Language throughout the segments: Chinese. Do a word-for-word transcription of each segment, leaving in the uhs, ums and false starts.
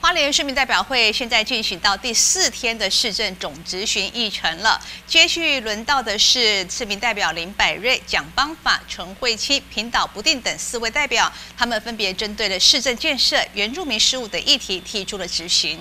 花莲市民代表会现在进行到第四天的市政总质询议程了，接续轮到的是市民代表林百瑞、蒋邦法、陈慧清、平岛不定等四位代表，他们分别针对了市政建设、原住民事务的议题提出了质询。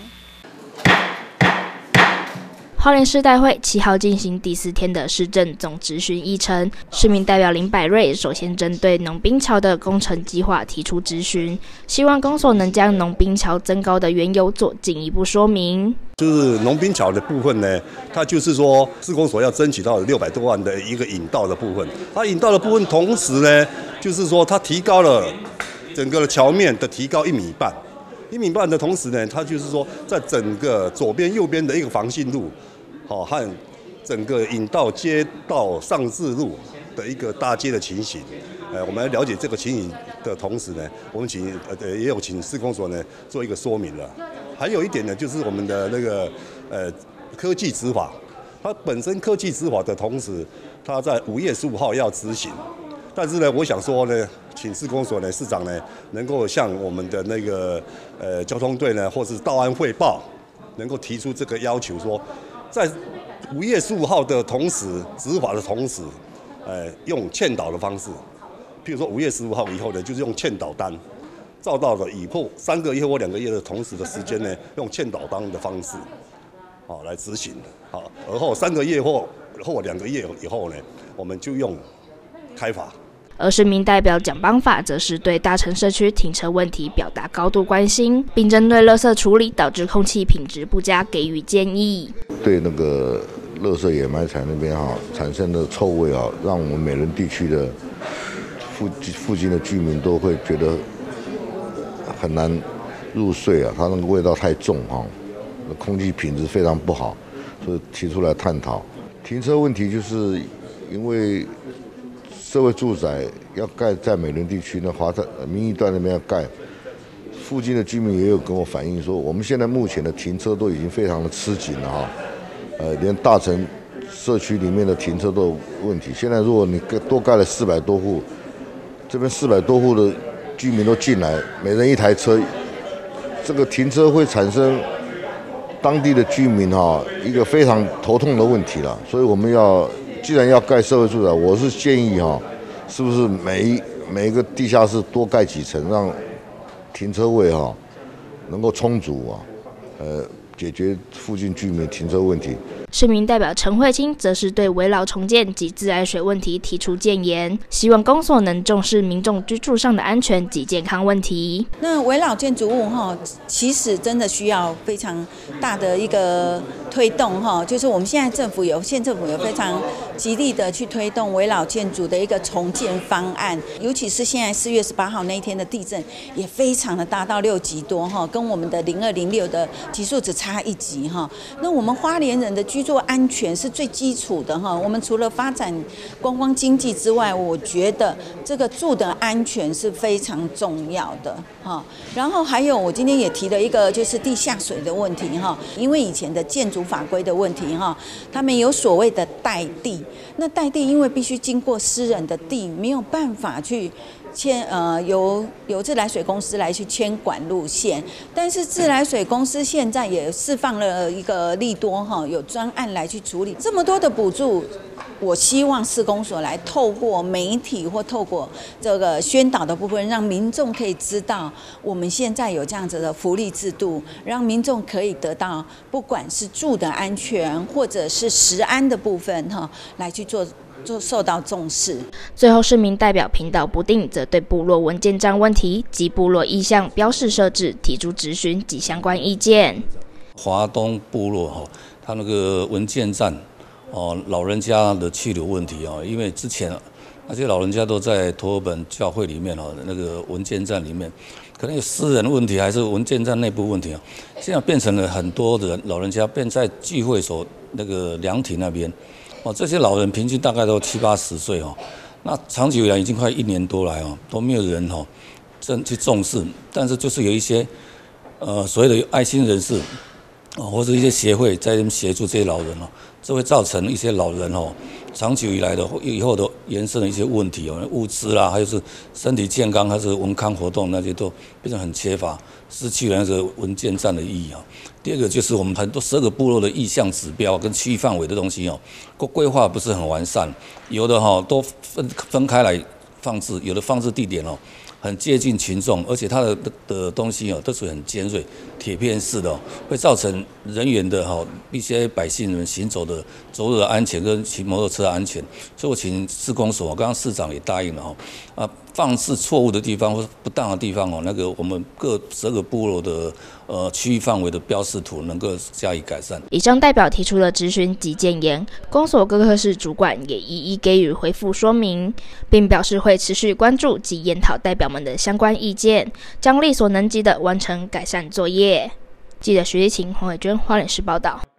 花莲市代会七号进行第四天的市政总质询议程，市民代表林百瑞首先针对农滨桥的工程计划提出质询，希望公所能将农滨桥增高的缘由做进一步说明。 就是农滨桥的部分呢，它就是说市公所要争取到六百多万的一个引道的部分，它引道的部分同时呢，就是说它提高了整个的桥面的提高一米半，一米半的同时呢，它就是说在整个左边右边的一个防汛路。好，和整个引道街道上志路的一个大街的情形，呃，我们来了解这个情形的同时呢，我们请呃也有请市公所呢做一个说明了。还有一点呢，就是我们的那个呃科技执法，它本身科技执法的同时，它在五月十五号要执行，但是呢，我想说呢，请市公所呢市长呢能够向我们的那个呃交通队呢或是道安汇报，能够提出这个要求说。在五月十五号的同时，执法的同时，呃，用劝导的方式，譬如说五月十五号以后呢，就是用劝导单，照到了以后三个月或两个月的同时的时间呢，用劝导单的方式，好来执行，好，而后三个月或或两个月以后呢，我们就用开罚。 而市民代表蒋邦法则是对大城社区停车问题表达高度关心，并针对垃圾处理导致空气品质不佳给予建议。 对那个垃圾掩埋场那边哈产生的臭味啊，让我们美仑地区的附附近的居民都会觉得很难入睡啊，它那个味道太重哈，空气品质非常不好，所以提出来探讨停车问题，就是因为。社会住宅要盖在美仑地区呢，华泰民意段那边要盖，附近的居民也有跟我反映说，我们现在目前的停车都已经非常的吃紧了哈，呃，连大城社区里面的停车都有问题。现在如果你多盖了四百多户，这边四百多户的居民都进来，每人一台车，这个停车会产生当地的居民哈一个非常头痛的问题了，所以我们要。既然要盖社会住宅，我是建议哈，是不是每一每一个地下室多盖几层，让停车位哈能够充足啊，呃，解决附近居民停车问题。 市民代表陈慧清则是对围绕重建及自来水问题提出建言，希望公所能重视民众居住上的安全及健康问题。 那围绕建筑物哈，其实真的需要非常大的一个推动哈，就是我们现在政府有县政府有非常极力的去推动围绕建筑的一个重建方案，尤其是现在四月十八号那一天的地震也非常的大，到六级多哈，跟我们的零二零六的级数只差一级哈。那我们花莲人的居住安全是最基础的哈，我们除了发展观光经济之外，我觉得这个住的安全是非常重要的哈。然后还有我今天也提了一个就是地下水的问题哈，因为以前的建筑法规的问题哈，他们有所谓的代地，那代地因为必须经过私人的地，没有办法去。牵呃由由自来水公司来去牵管路线，但是自来水公司现在也释放了一个利多哈，有专案来去处理这么多的补助。我希望市公所来透过媒体或透过这个宣导的部分，让民众可以知道我们现在有这样子的福利制度，让民众可以得到不管是住的安全或者是食安的部分哈，来去做。就受到重视。 最后，市民代表平岛不定则对部落文件章问题及部落意向标示设置提出质询及相关意见。 华东部落哈，他那个文件站哦，老人家的去留问题哦，因为之前那些老人家都在陀尔本教会里面哦，那个文件站里面，可能有私人问题还是文件站内部问题啊，现在变成了很多的老人家变在聚会所那个凉亭那边。哦，这些老人平均大概都七八十岁哦，那长久以来已经快一年多来哦，都没有人哦真去重视，但是就是有一些呃所谓的爱心人士或者一些协会在那边协助这些老人哦，这会造成一些老人哦，长久以来的以后的延伸的一些问题哦，物资啦，还有是身体健康还是文康活动那些都变成很缺乏，失去了那个文件站的意义啊。第二个就是我们很多十二个部落的意向指标跟区域范围的东西哦，规划不是很完善，有的哈都分分开来放置，有的放置地点哦。很接近群众，而且它的的东西哦，都是很尖锐、铁片式的、哦，会造成人员的哈、哦、一些百姓们行走的走路的安全跟骑摩托车的安全。所以我请市公所，刚刚市长也答应了哈、哦，啊，放置错误的地方或不当的地方哦，那个我们各十二个部落的呃区域范围的标示图能够加以改善。 以上代表提出的质询及建言，公所各科室主管也一一给予回复说明，并表示会持续关注及研讨代表们的相关意见，将力所能及的完成改善作业。记者徐立晴、黄伟娟，花莲市报道。